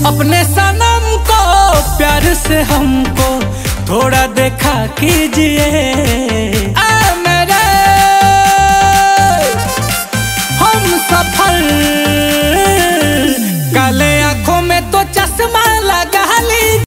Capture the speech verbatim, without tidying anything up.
अपने सनम को प्यार से हमको थोड़ा देखा कीजिए।